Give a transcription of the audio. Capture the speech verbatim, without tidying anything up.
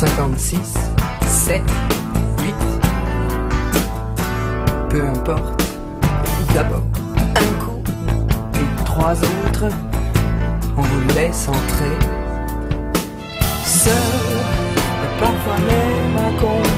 cinquante-six, sept, huit. Peu importe. D'abord un coup, et trois autres. On vous laisse entrer. Seul, et parfois même à con.